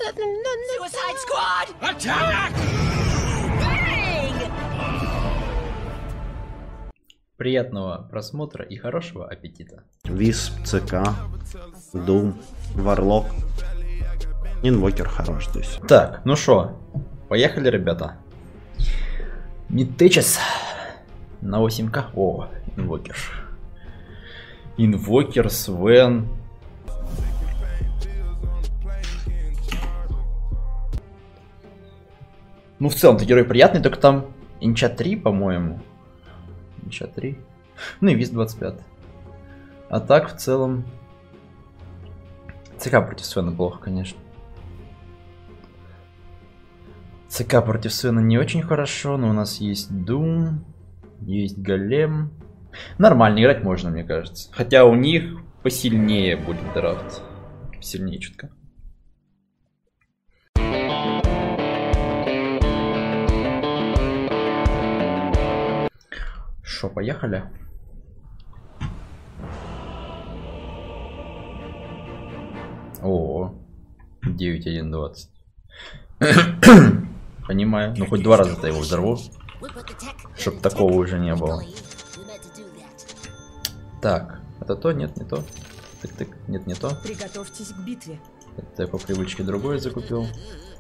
Suicide Squad! Attack! Bang! Приятного просмотра и хорошего аппетита. Висп, ЦК, Дум, Варлок. Инвокер хорош здесь. Так, ну шо, поехали, ребята. Мидтечес на 8К. О, инвокер. Инвокер, Свен. Ну, в целом-то герой приятный, только там инча 3, по-моему. Инча 3. Ну и виз 25. А так, в целом... ЦК против Свена плохо, конечно. ЦК против Свена не очень хорошо, но у нас есть Doom, есть Голем. Нормально играть можно, мне кажется. Хотя у них посильнее будет драфт. Сильнее чутка. Шо, поехали? О, 9.1.20. Понимаю. Ну хоть 2 раза-то его взорву. Чтоб такого уже не было. Так, это то? Нет, не то. Тык-тык, нет, не то. Приготовьтесь к битве. Это я по привычке другое закупил.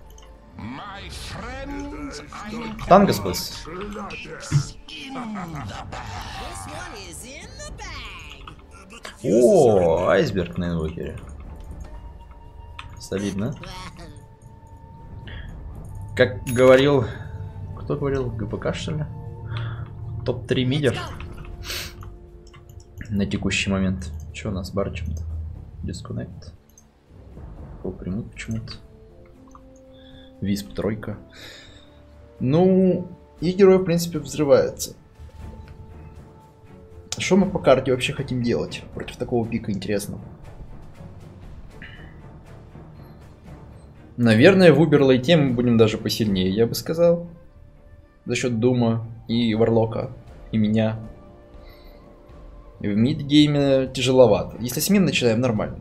Танго спас. О, айсберг на инвокере. Солидно. Как говорил... Кто говорил? ГПК, что ли? Топ-3 мидер. На текущий момент. Что у нас барчем-то? Дисконнект. Кого примут почему-то. Висп тройка. Ну, и герой, в принципе, взрывается. Что мы по карте вообще хотим делать против такого пика, интересно? Наверное, в Уберлейте мы будем даже посильнее, я бы сказал. За счет Дума и Варлока, и меня. И в мидгейме тяжеловато. Если с мин начинаем, нормально.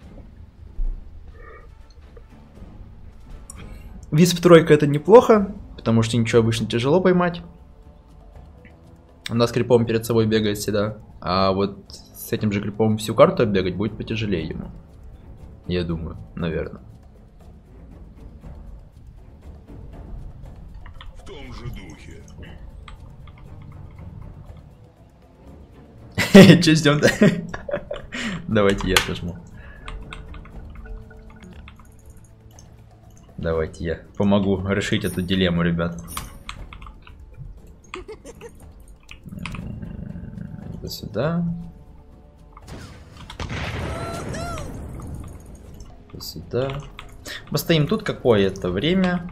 Висп тройка это неплохо, потому что ничего обычно тяжело поймать. Она с крипом перед собой бегает всегда. А вот с этим же крипом всю карту оббегать будет потяжелее ему. Я думаю, наверное. В том же духе. Че ждем-то? Давайте я отожму. Давайте я помогу решить эту дилемму, ребят. Это сюда. Это сюда. Мы стоим тут какое-то время.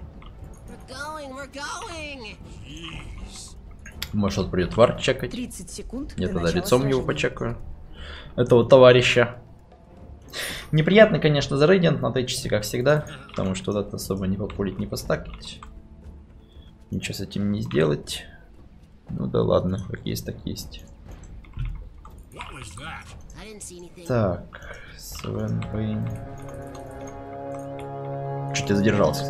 Может, вот придет вард чекать. 30 секунд. Я до тогда начала лицом его сражения. почекаю. Этого товарища. Неприятно, конечно, за Radiant на тычесе, как всегда. Потому что вот это особо не популить, не постакать. Ничего с этим не сделать. Ну да ладно, как есть, так есть. Так, Свен Пейн. Чуть я задержался.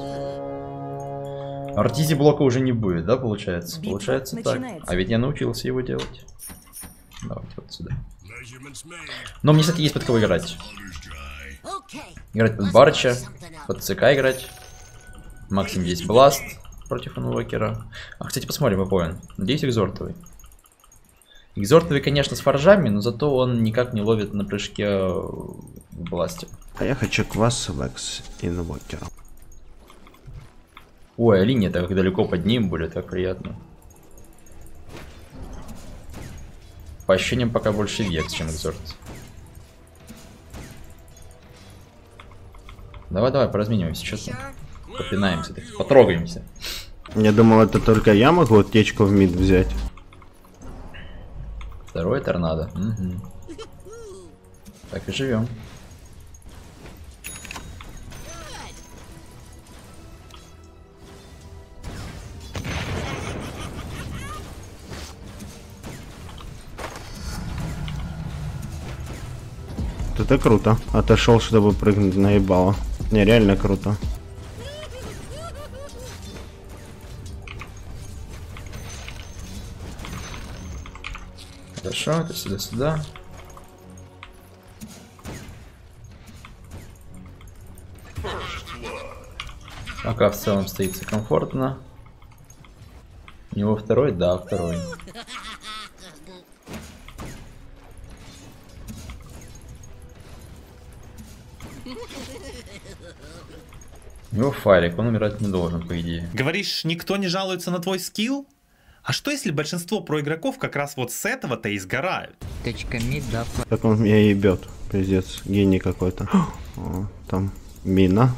Артизи блока уже не будет, да, получается? Битва Получается так. начинается. А ведь я научился его делать. Давайте вот сюда. Но мне, кстати, есть под кого играть. Играть под Барча, под ЦК играть. Максим есть Бласт против инвокера. А, кстати, посмотрим, какой он. Надеюсь, экзортовый. Экзортовый, конечно, с форжами, но зато он никак не ловит на прыжке в Бласте. А я хочу квас Лекс инвокером. Ой, а линия-то как далеко под ним будет, так приятно. По ощущениям пока больше векс, чем экзорт. Давай, поразмениваемся, что-то. Попинаемся, так, потрогаемся. Я думал, это только я могу аптечку в мид взять. Второй торнадо. Угу. Так и живем. Это круто. Отошел, чтобы прыгнуть на ебало. Не, реально круто. Хорошо, это сюда-сюда. Пока в целом стоится комфортно. У него второй? Да, второй. У него файлик, он умирать не должен, по идее. Говоришь, никто не жалуется на твой скилл? А что если большинство проигроков как раз вот с этого-то и сгорают? Точками, да. Как он меня ебет. Пиздец, гений какой-то. О, там мина.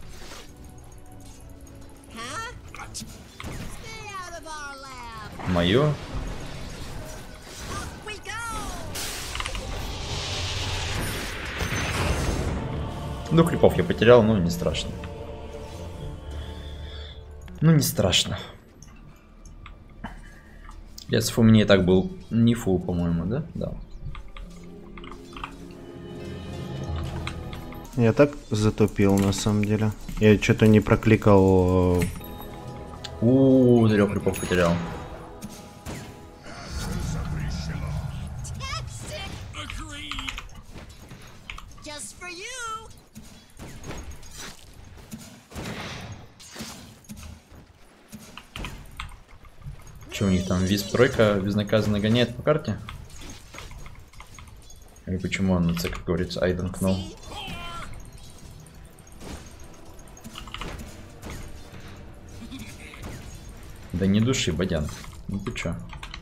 Мою. Ну, крипов я потерял, ну не страшно. Ну не страшно. Если у меня и так был не фул, по-моему, да? Да. Я так затупил на самом деле. Я что-то не прокликал. Зря крипов потерял. Что у них там висп тройка безнаказанно гоняет по карте? Или почему он на C, как говорится, I don't know? Да не души, Бадян. Ну ты чё?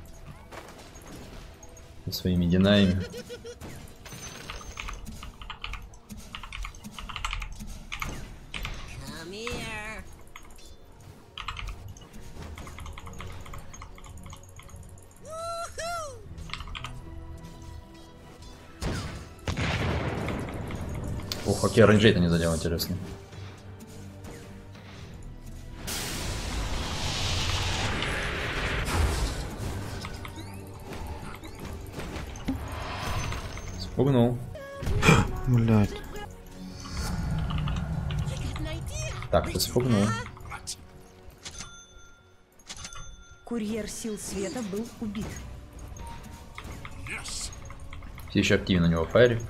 Со своими динаями. Ох, окей, RNG-то не задел, интересно. Спугнул. Блять. Так, ты спугнул. Курьер сил света был убит. Все еще активен у него файрик.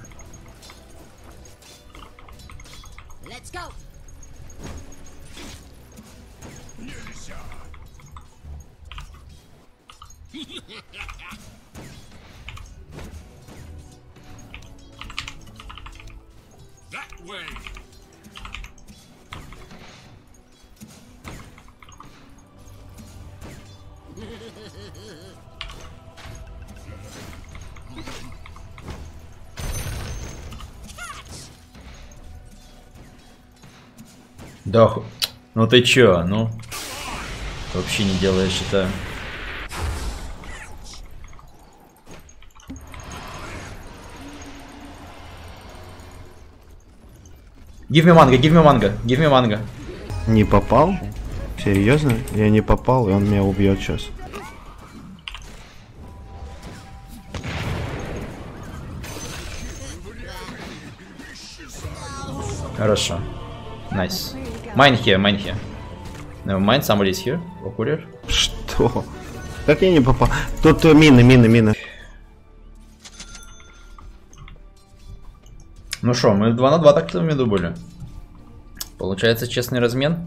Да, ну ты чё, ну? Вообще не делаешь, считаю. Give me манго, give me манго, give me манго. Не попал? Серьезно? Я не попал, и он меня убьет сейчас. Хорошо. Nice. Mine here, mine here. Never mind, somebody is here. О, курьер. Что? Как я не попал? Тут мины. Ну шо, мы 2 на 2 так-то в меду были. Получается честный размен.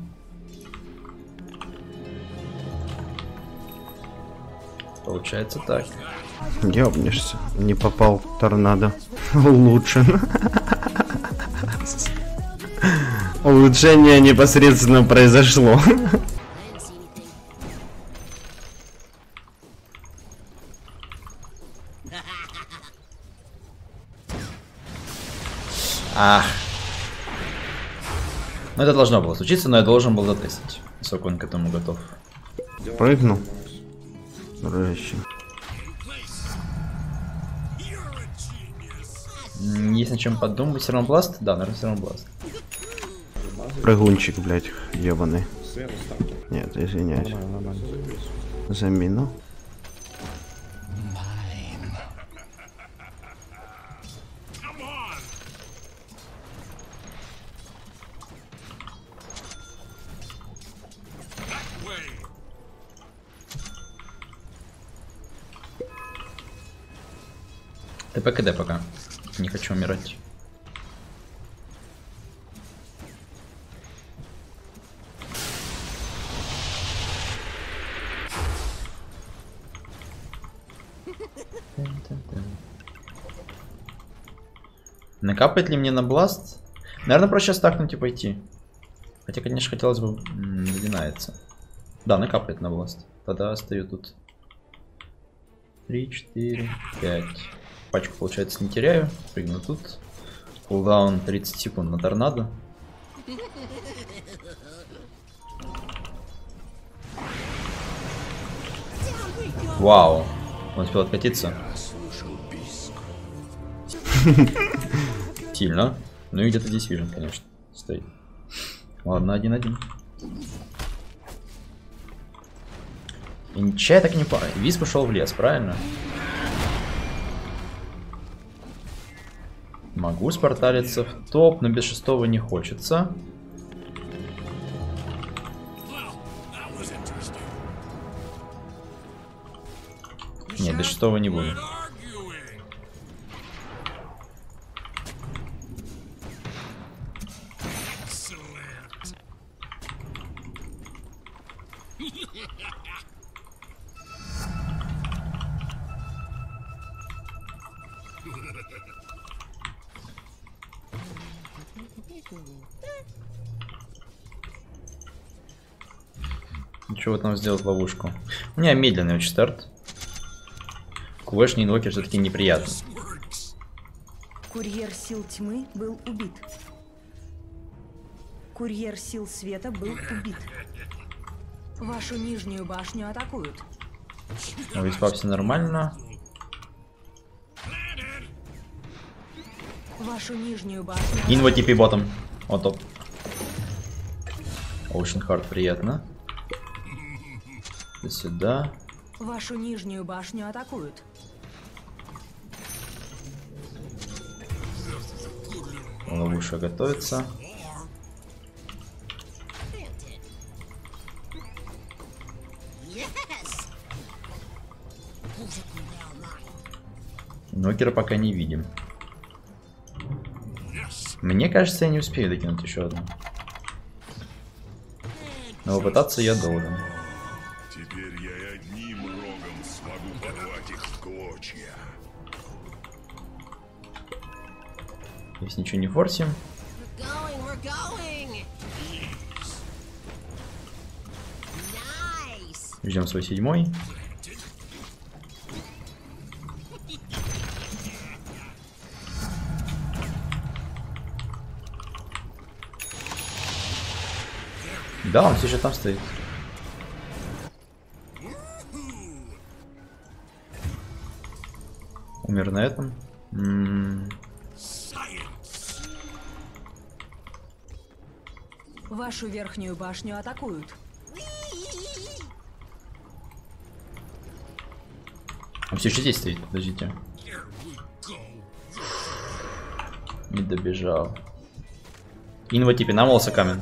Получается так. Ёбнешься. Не попал в торнадо. Улучшен. Улучшение непосредственно произошло. Ах. Ну это должно было случиться, но я должен был затестить. Сколько он к этому готов. Прыгнул. Дружище. Есть над чем подумать. Сернобласт? Да, наверное, сернобласт. Прыгунчик, блять, ебаный. Нет, извиняюсь. За мину. КД пока. Не хочу умирать. Накапает ли мне на бласт? Наверное, проще стакнуть и пойти. Хотя, конечно, хотелось бы задинается. Да, накапает на бласт. Тогда стою тут. 3, 4, 5. Пачку, получается, не теряю. Прыгну тут. Кулдаун 30 секунд на торнадо. Вау. Он успел откатиться. Сильно. Ну и где-то здесь вижен, конечно, стоит. Ладно, 1-1. И ничего я так не понял. Виз пошел в лес, правильно? Могу спарталиться в топ, но без шестого не хочется. Не, без шестого не буду. Ничего там сделать ловушку. У меня медленный очень старт. Квешный инвокер все-таки неприятно. Курьер сил тьмы был убит. Курьер сил света был убит. Вашу нижнюю башню атакуют. У Виспа все нормально. Вашу нижнюю башню. Инво типи ботом. Вот топ. Ocean Heart приятно. До сюда. Вашу нижнюю башню атакуют. Ловушка готовится. Нокера пока не видим. Мне кажется, я не успею докинуть еще одну. Но попытаться я должен. Теперь я одним рогом смогу порвать их в клочья. Если ничего не форсим. We're going. Nice. Ждем свой седьмой. Да, он все еще там стоит. Умер на этом. Вашу верхнюю башню атакуют. Он все еще здесь стоит, подождите. Не добежал. Инва типе, намолся камень.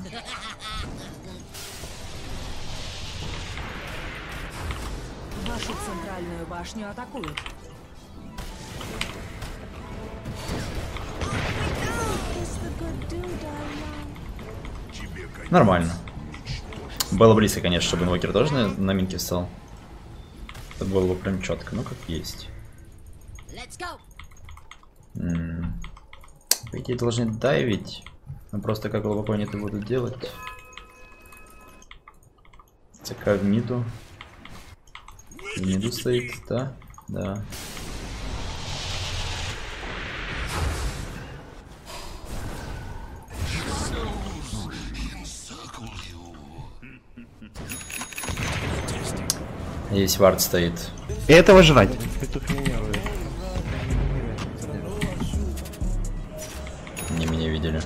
Вашу центральную башню атакуют. Нормально. Было близко, конечно, чтобы инвокер тоже на минке встал. Это было бы прям четко, ну как есть. По идее должны дайвить. Но просто как глубоко они это будут делать. ЦК в миду. В миду стоит, да? Да. Здесь вард стоит. Этого жрать. Не меня видели.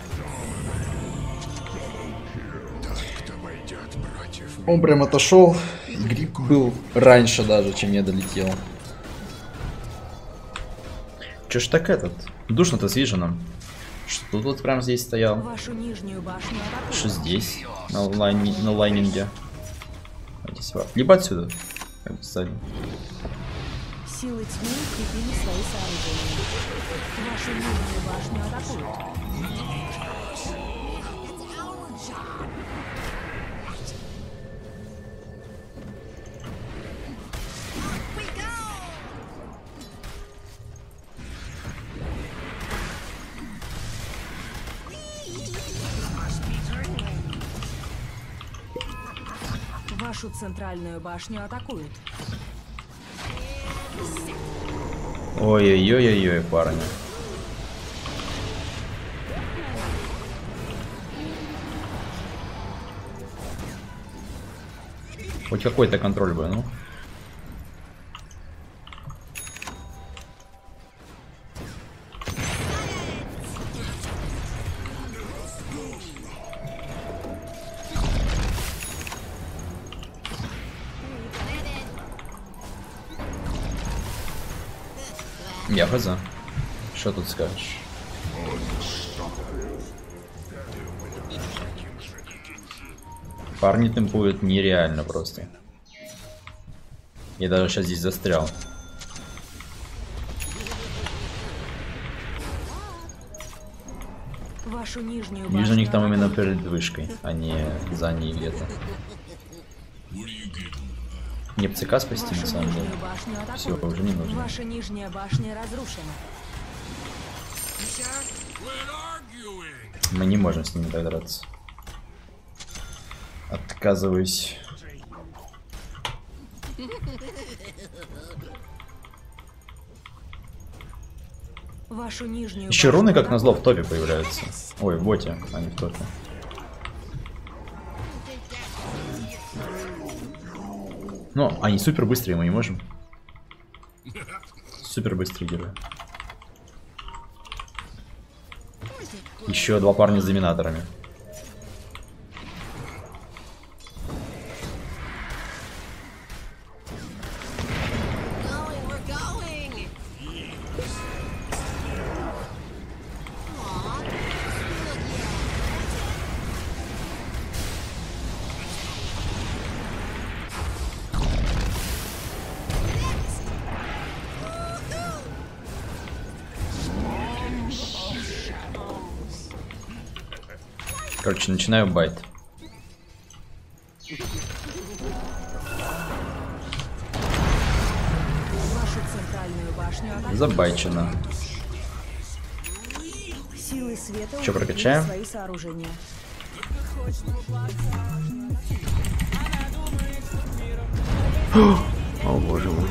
Он прям отошел. Гриб был раньше даже, чем я долетел. Че ж так этот? Душно-то с виженом. Что тут вот прям здесь стоял? Вашу нижнюю башню атакуют. Что здесь? На лайнинге. Здесь вард. Либо отсюда. Как бы сзади. Силы тьмы укрепили свои сооружения. Вашу нижнюю башню атакуют. Вашу центральную башню атакуют. Ой-ой-ой-ой, парни. Хоть какой-то контроль бы, ну. Я хз. Что тут скажешь? Парни темпуют нереально просто. Я даже сейчас здесь застрял. Вашу нижнюю Вижу, у них там башню именно атакуют. перед вышкой, а не за ней где-то. Мне б ЦК спасти, на Вашу самом деле. нижнюю башню Все, атакуют. уже не нужно. Ваша нижняя башня разрушена. Мы не можем с ними так драться. Отказываюсь. Вашу нижнюю Еще башню руны, как назло, в атакуют. топе появляются. Ой, в боте, а не в топе. Ну, они супер быстрые, мы не можем. Супер быстрые герои. Еще два парня с доминаторами. Going, we're going. Aw, look, Короче, начинаю байт. Вашу центральную башню атакуют. Забайчено. Силы света Чё, укрепили прокачаем? свои сооружения. О боже мой.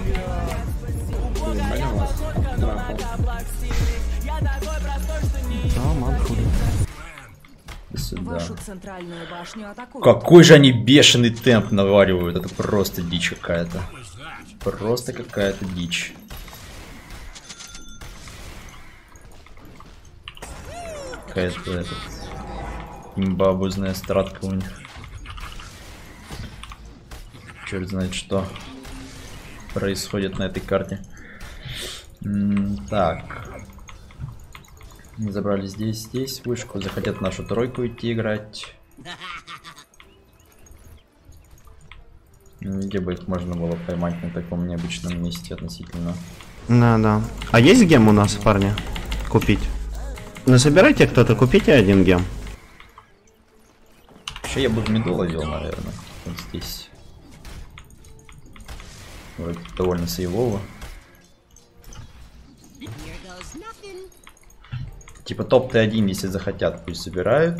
А, манхули. Сюда. Вашу центральную башню атакуют. Какой же они бешеный темп наваривают. Это просто дичь какая-то. Просто какая-то дичь. Какая-то имбабузная стратка у них. Черт знает, что происходит на этой карте. Так. Мы забрали здесь вышку. Захотят нашу тройку идти играть. Где бы их можно было поймать на таком необычном месте относительно. Да. А есть гем у нас, парни? Купить? Ну собирайте кто-то, купите один гем. Еще я бы в миду ловил, наверное. Вот здесь. Вроде довольно сейвово. here goes nothing. Типа топ Т1, если захотят, пусть забирают.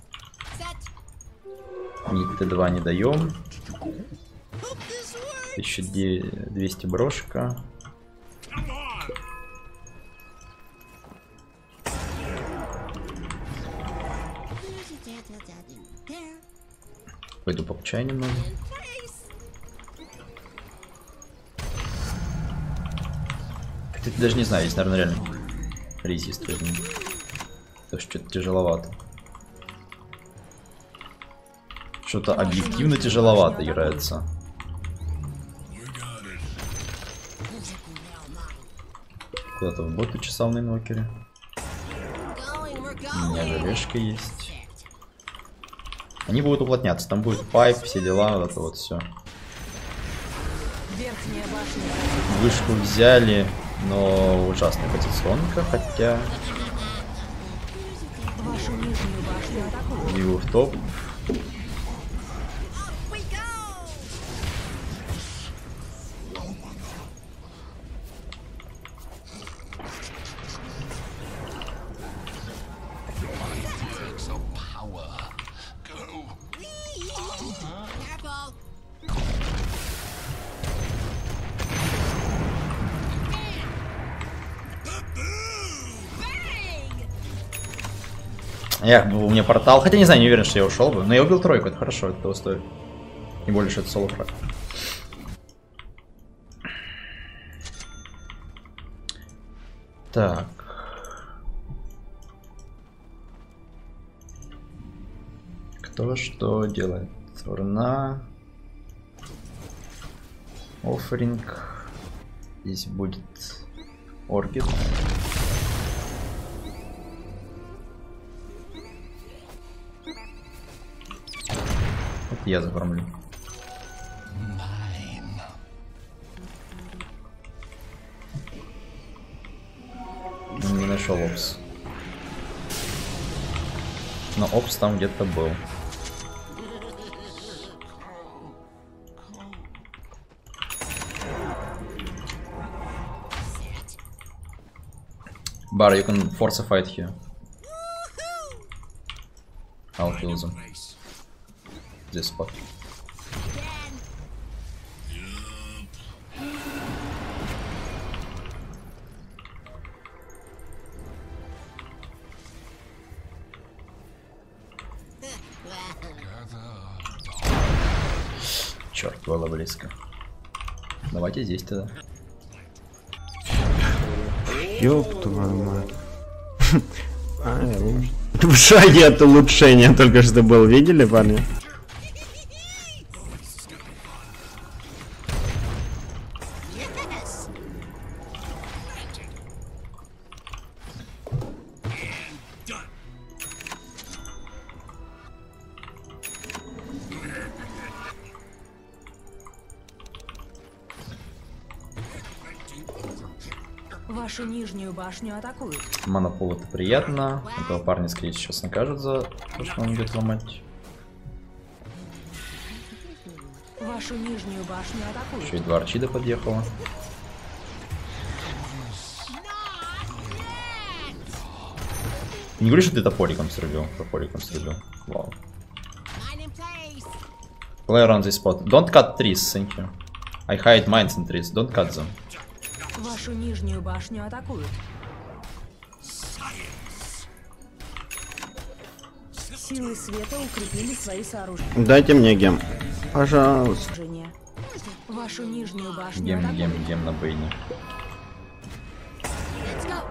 Set. Мид Т2 не даем. Hope this works. 1200 брошка. There. Пойду покачаю немного. Place. Кстати, даже не знаю, здесь, наверное, реально резист возьму. Потому что что-то тяжеловато. Что-то объективно тяжеловато играется. Куда-то в боты чесал на инвокере. Going, we're У меня going. желешка есть. Они будут уплотняться, там будет пайп, все дела, вот это вот все. Верхняя башня. Вышку взяли, но ужасная позиционка, хотя... Вашу нижнюю башню атакуют. Его в топ. We go! Careful! Эх, был у меня портал. Хотя не знаю, не уверен, что я ушел бы. Но я убил тройку, это хорошо, это того стоит. Не более, что это соло-фраг. Так. Кто что делает? Урна. Офферинг. Здесь будет орбит. Вот я заформлю. Не нашел опс. Но опс там где-то был. Bar, you can force a fight here. I'll kill them. This spot. Черт, было близко. Давайте здесь тогда. Ёб твою мать. В шаге от улучшения только что был, видели, парни? Yes! Вашу нижнюю башню атакуют. Монопол это приятно. Этого парня, скорее всего, сейчас накажут за то, что он идет ломать. Вашу нижнюю башню атакуют. Еще и два арчида подъехала. Не говори, что ты топориком срубил. Топориком срубил. Вау. Mine in place! Play around this spot. Don't cut trees, thank you. I hide mines in trees. Don't cut them. Вашу нижнюю башню атакуют. Силы света укрепили свои сооружения. Дайте мне гем. Пожалуйста. Вашу нижнюю башню Гем атакуют. на бейне. Let's go!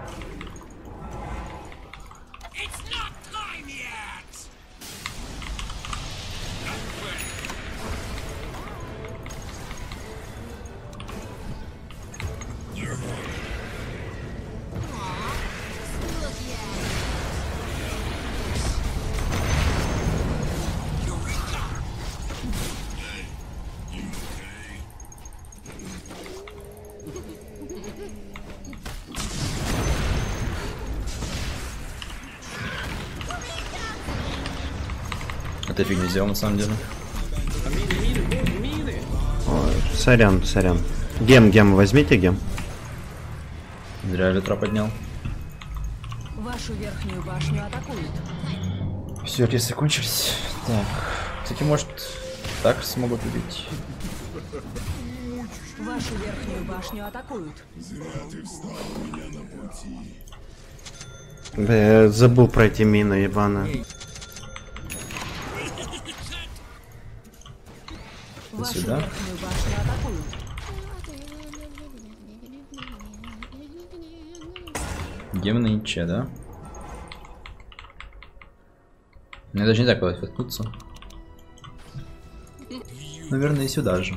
Это фиг не сделал на самом деле. Ой, сорян. Гем, возьмите гем. Зря ветра поднял. Вашу верхнюю башню атакуют. Все, ресы кончились. Так. Кстати, может, так смогут убить. Вашу верхнюю башню атакуют. Да, я забыл пройти мину, ебаная. Вашу Сюда. верхнюю башню атакуют. Гемный че, да? Я даже не знаю, куда воткнуться. Наверное, и сюда же.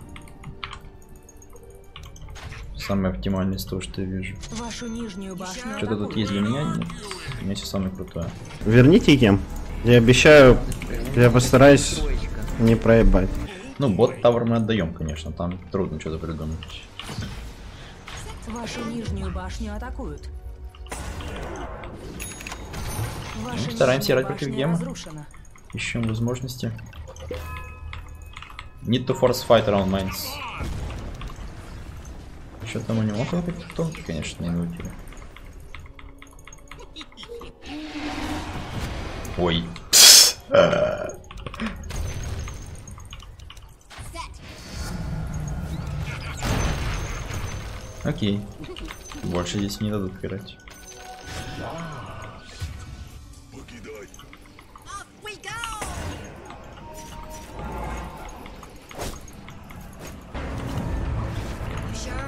Самый оптимальный из того, что я вижу. Вашу нижнюю башню Что-то тут есть для меня? Нет. У меня все самое крутое. Верните гем. Я обещаю, я постараюсь не проебать. Ну, бот-тавр мы отдаем, конечно. Там трудно что-то придумать. Вашу нижнюю башню атакуют. Ваша Стараемся нижняя играть против башня гема. разрушена. Ищем возможности. Need to force fight around mines. Что там у него какие-то тонкие, конечно, не научили. Ой. Окей. Больше здесь не дадут играть. Покидай. Off we go! You sure?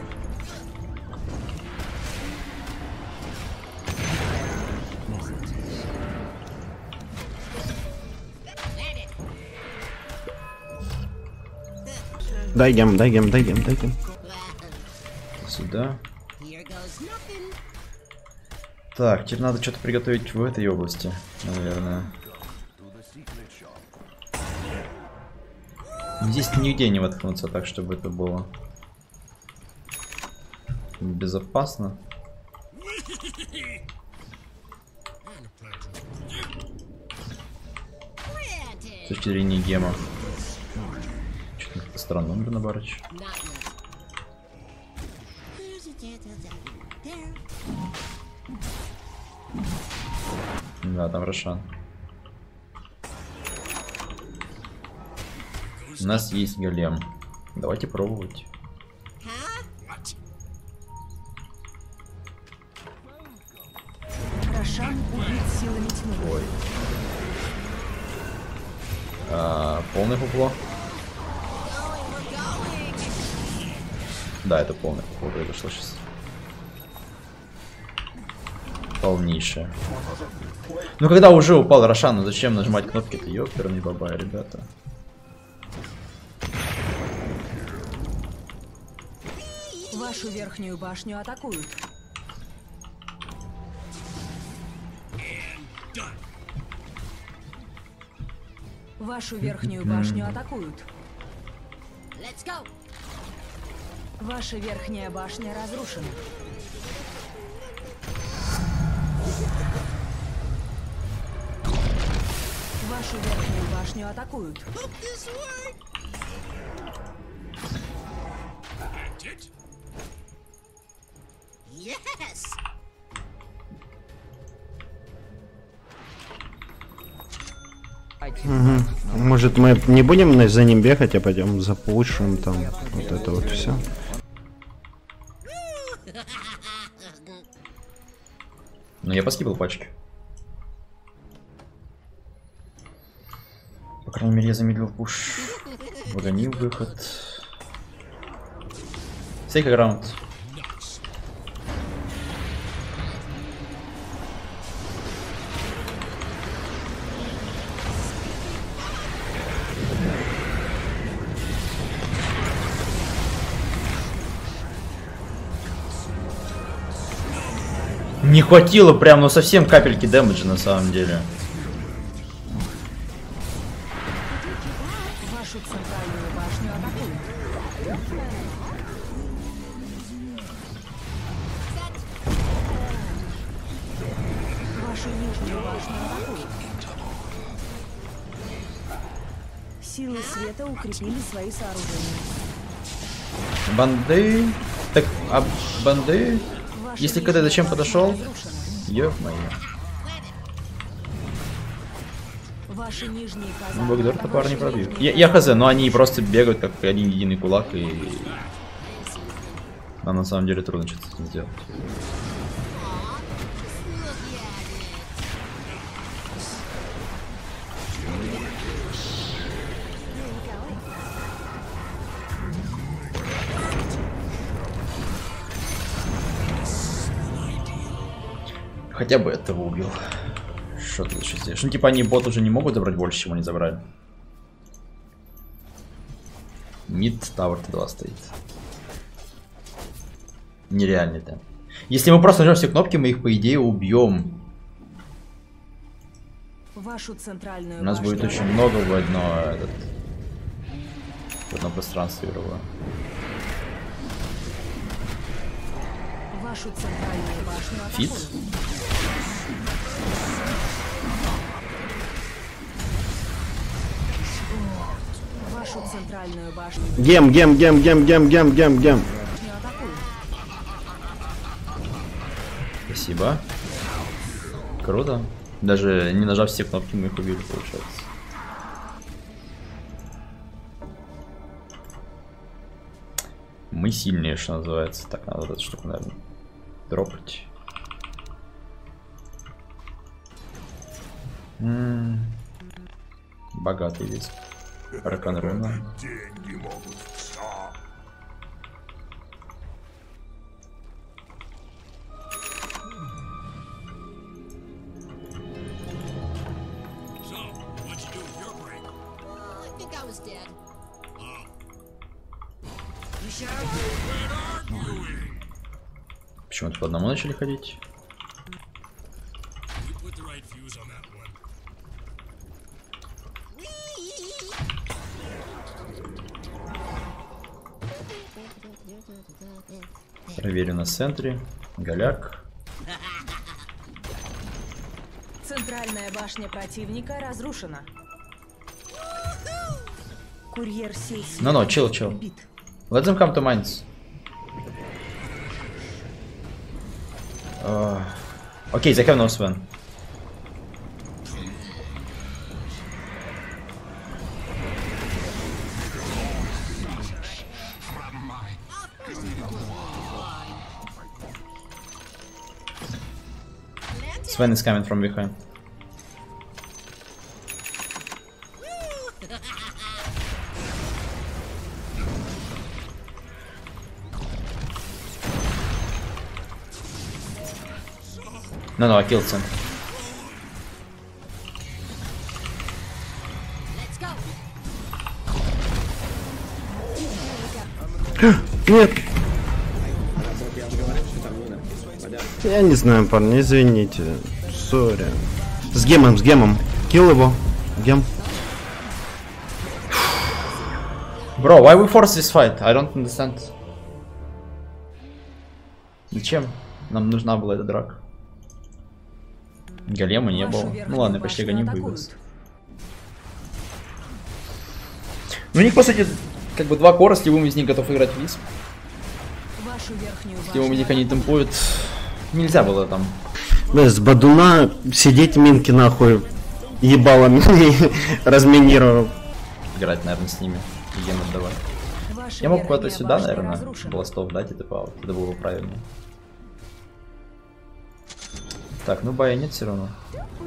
Landed. Дай гем, дай гем, дай гем, дай гем. Сюда. Here goes nothing. Так, теперь надо что-то приготовить в этой области, наверное. Здесь нигде не воткнуться так, чтобы это было безопасно. С точки зрения гема. Что-то как-то странно, на барыч. Not yet. There's a there. Да, там Рошан. У нас есть голем. Давайте пробовать. Huh? What? Рошан убит силами тьмы. Ой. Полное пупло. We're going. Да, это полное пупло произошло сейчас. Полнейшее. Ну когда уже упал Рошан, ну зачем нажимать кнопки-то? Ёперный бабай, ребята. Вашу верхнюю башню атакуют. Вашу верхнюю башню атакуют. Let's go. Ваша верхняя башня разрушена. Вашу верхнюю башню атакуют. Hope this works. Yes. Может, мы не будем за ним бегать, а пойдем запушим там вот это вот все. Ну я поскипал пачки. По крайней мере я замедлил пуш. Угонил выход. Сейк раунд. Не хватило прям, ну совсем капельки дэмэджа на самом деле. Вашу центральную башню атакуют. Вашу нижнюю башню атакуют. Силы света укрепили свои сооружения. Банды. Так, а банды? Ваша Если КД нижняя зачем башня подошел? разрушена. Ё-моё. Ваши нижние Ну, казармы благодаря топор не обрушены. пробьют. Я хз, но они просто бегают как один единый кулак и... А на самом деле трудно что-то с этим сделать. Хотя бы этого убил. Что ты еще сделаешь? Ну типа они бот уже не могут забрать больше, чем они забрали. Мид Тавр 2 стоит. Нереальный темп. Если мы просто нажмем все кнопки, мы их по идее убьем. Вашу центральную У нас башню будет очень атакуют. много в одно этот. в одном пространстве игровое. Вашу центральную башню Фит? атакуют. Вашу центральную башню Гем. атакуют. Спасибо. Круто. Даже не нажав все кнопки, мы их убили, получается. Мы сильнее, что называется. Так, надо эту штуку, наверное, дропать. Богатый весь. Раканруна. Деньги могут все. I think I was dead. You sure? Почему-то по одному начали ходить. Проверю на центре. Голяк. Центральная башня противника разрушена. Курьер сей света No, chill. убит. Let them come to mines. Okay, they have no Sven. Sven is coming from behind. No, I killed Sven. Let's go. Нет. Я не знаю, парни, извините. Сори. С гемом. Килл его. Гем. Bro, why we force this fight? I don't understand. Зачем? Нам нужна была эта драка. Голема не Вашу было. Ну верхнюю ладно, почти башню гоним атакуют. выигрался. Ну, у них, по сути, как бы два кора, с любым из них готов играть вниз. Вашу верхнюю С любым из них башню они темпуют. Нельзя было там. Бля, с Бадуна сидеть минки нахуй ебалами разминировал. Играть, наверное, с ними. И гем отдавать. Ваша Я мог верхняя куда-то сюда, башня наверное, разрушена. бластов дать и типа, это было бы правильно. Так, ну бая нет все равно.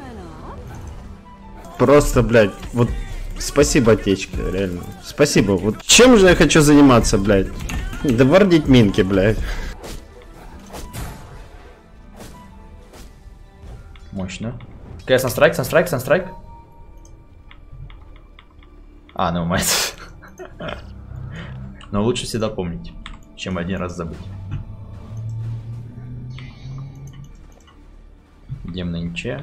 Просто, блядь, вот спасибо, отечка, реально. Спасибо. Вот чем же я хочу заниматься, блядь? Да вардить минки, блядь. Мощно. Какая санстрайк? А, ну мать. Но лучше всегда помнить, чем один раз забыть. Идем на ниче.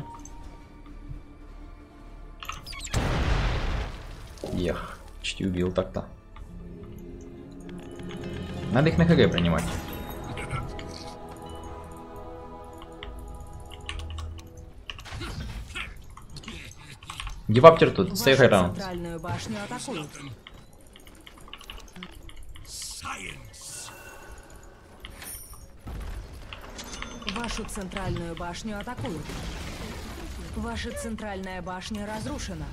Ех, почти убил так-то. Надо их на ХГ принимать. Гиваптер тут, stay high Вашу round. центральную башню атакуют. Вашу центральную башню атакуют. Ваша центральная башня разрушена.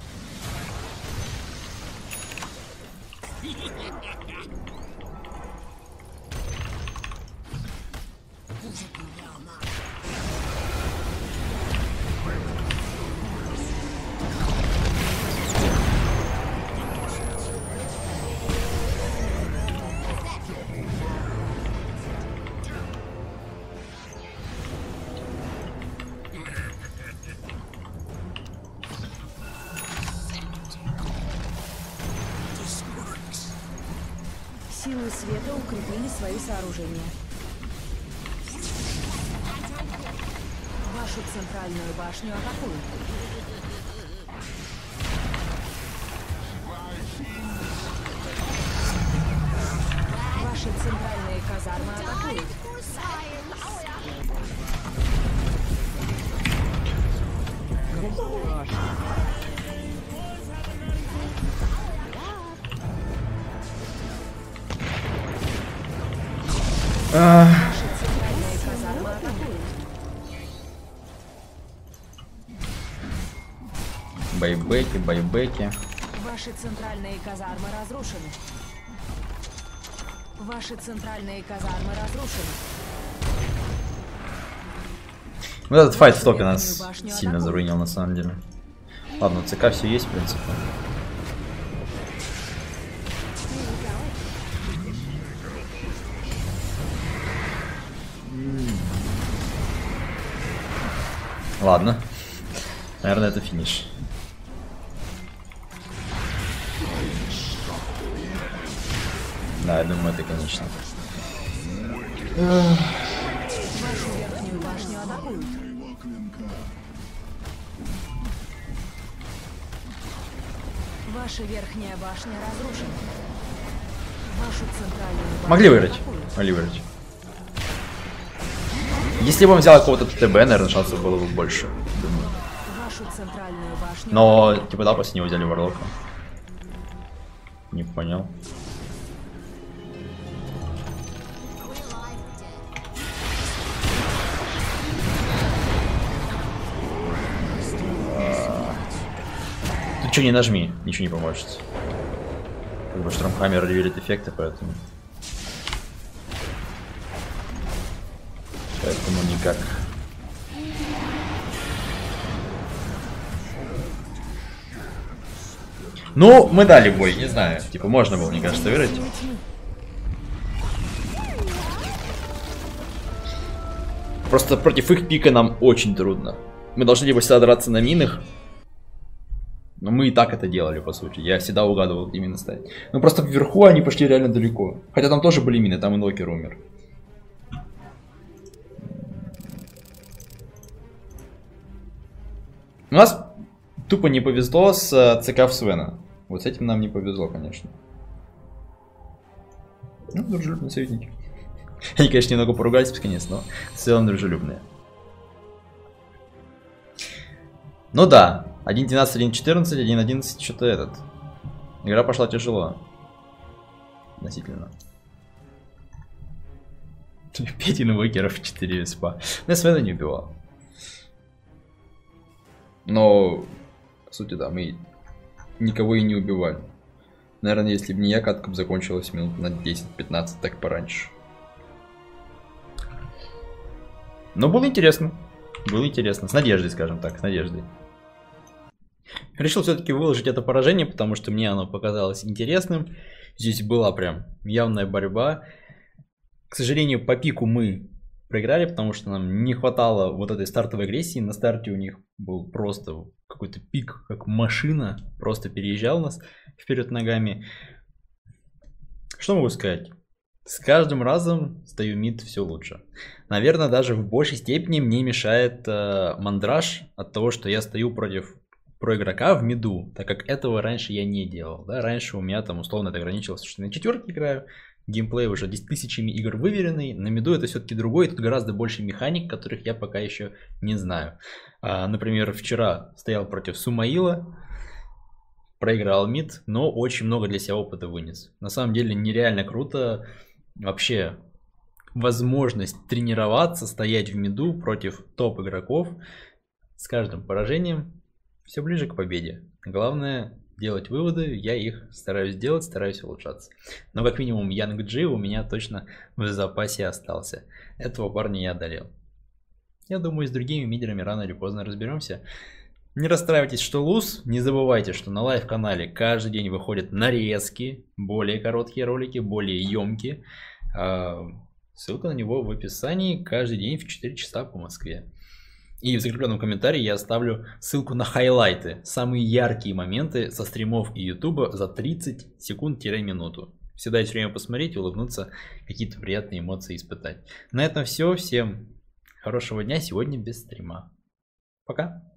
Силы света укрепили свои сооружения. Вашу центральную башню атакуют. Байбеки, байбеки. Ваши центральные казармы разрушены. Ваши центральные казармы разрушены. Вот этот файт в топе нас сильно заруинил на самом деле. Ладно, ЦК все есть, в принципе. Ладно. Наверное, это финиш. Да, я думаю, это конечно. Вашу верхнюю башню атакуют. Ваша верхняя башня разрушена. Вашу центральную башню Могли выиграть. атакуют. Могли выиграть. Если бы он взял какого-то ТТБ, наверное, шансов было бы больше. Думаю. Вашу центральную башню Но, атакуют. типа, да, после него взяли Варлока. Не понял. Ты что, не нажми, ничего не поможет. Как бы Штормхаммер ревелит эффекты, поэтому... Поэтому никак. Ну, мы дали бой, не знаю. Типа, можно было, мне кажется, выиграть. Просто против их пика нам очень трудно. Мы должны либо всегда драться на минах. Но мы и так это делали, по сути. Я всегда угадывал, где мины ставить. Но просто вверху они пошли реально далеко. Хотя там тоже были мины, там и Нокер умер. У нас тупо не повезло с ЦК в Свена. Вот с этим нам не повезло, конечно. Ну, дружелюбные союзники. Они, конечно, немного поругались бесконец, но в целом дружелюбные. Ну да, 1.12, 1.14, 1.11, что-то этот. Игра пошла тяжело. Относительно. 5 инвокеров, 4 спа. Но я Свена не убивал. Но, по сути, да, мы никого и не убивали. Наверное, если бы не я, катка бы закончилась минут на 10-15, так пораньше. Но было интересно. Было интересно. С надеждой, скажем так, с надеждой. Решил все-таки выложить это поражение, потому что мне оно показалось интересным. Здесь была прям явная борьба. К сожалению, по пику мы проиграли, потому что нам не хватало вот этой стартовой агрессии. На старте у них был просто какой-то пик, как машина. Просто переезжал нас вперед ногами. Что могу сказать? С каждым разом стою мид все лучше. Наверное, даже в большей степени мне мешает мандраж от того, что я стою против проигрока в миду, так как этого раньше я не делал. Да? Раньше у меня там условно это ограничивалось, что на четверке играю. Геймплей уже тысячами игр выверенный. На миду это все-таки другой, тут гораздо больше механик, которых я пока еще не знаю. Например, вчера стоял против Сумаила, проиграл мид, но очень много для себя опыта вынес. На самом деле нереально круто вообще возможность тренироваться, стоять в миду против топ игроков. С каждым поражением все ближе к победе. Главное делать выводы, я их стараюсь делать, стараюсь улучшаться. Но как минимум Янг Джи у меня точно в запасе остался. Этого парня я одолел. Я думаю, с другими мидерами рано или поздно разберемся. Не расстраивайтесь, что луз. Не забывайте, что на лайв-канале каждый день выходят нарезки, более короткие ролики, более емкие. Ссылка на него в описании. Каждый день в 4 часа по Москве. И в закрепленном комментарии я оставлю ссылку на хайлайты. Самые яркие моменты со стримов и ютуба за 30 секунд-минуту. Всегда есть время посмотреть, улыбнуться, какие-то приятные эмоции испытать. На этом все. Всем хорошего дня. Сегодня без стрима. Пока.